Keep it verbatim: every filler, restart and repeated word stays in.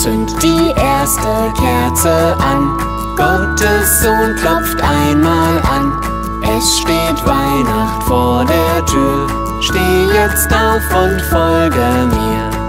Zünd die erste Kerze an. Gottes Sohn klopft einmal an. Es steht Weihnacht vor der Tür. Steh jetzt auf und folge mir.